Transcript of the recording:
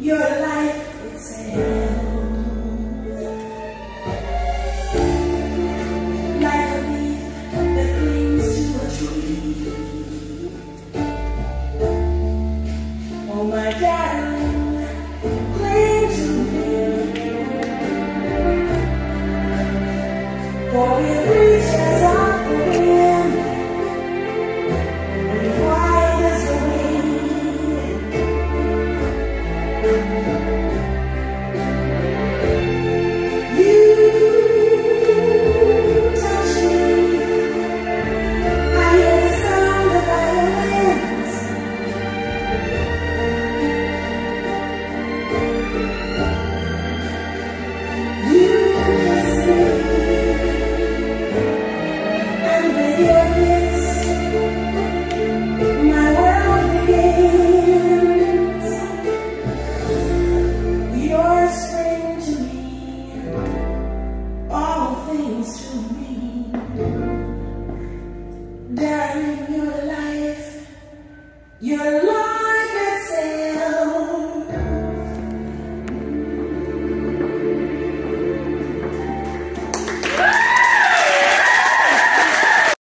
your life itself. Like a leaf that clings to a tree. Oh my darling, cling to me. For it reaches out the wind and wide as the wind. You touch me, I hear the sound of violins. You kiss me, and with your kiss, my world begins. You're spring to me, all things to me. Darling, your life, your life.